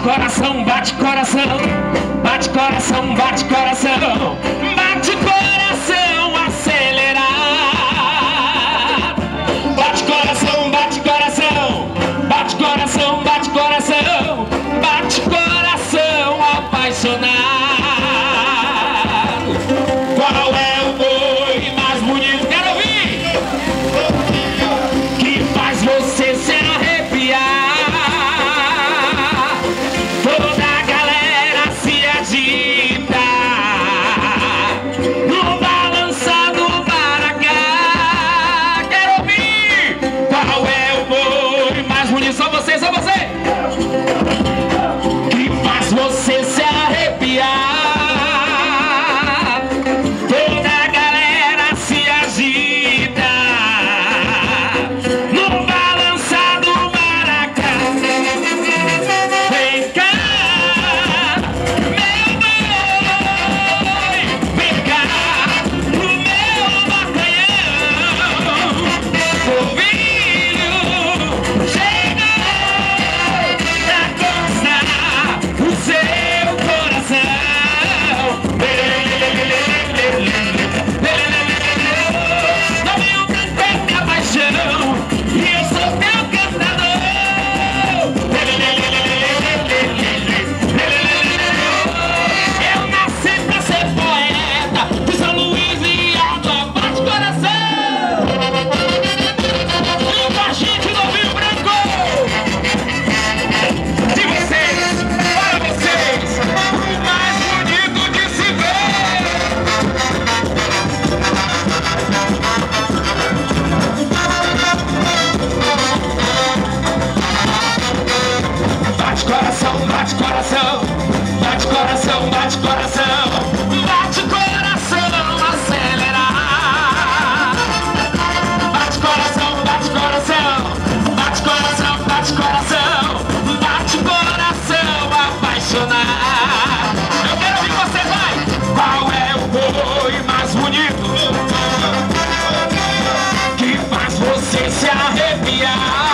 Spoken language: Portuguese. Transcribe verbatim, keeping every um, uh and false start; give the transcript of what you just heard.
coração, bate coração, bate coração, bate coração, bate coração acelerado. Bate coração, bate coração, bate coração, bate coração, bate coração apaixonado. Qual é o boi mais bonito? Quero ouvir! Que faz você se arrepiar. Toda a galera se agita no balançar do maracá. Quero ouvir! Qual é o boi mais bonito? Só você, só você! Que faz você se arrepiar. Bate coração, bate coração, bate coração, bate coração acelerar. Bate coração, bate coração, bate coração, bate coração, bate coração apaixonar. Eu quero ouvir você, vai! Qual é o boi mais bonito que faz você se arrepiar?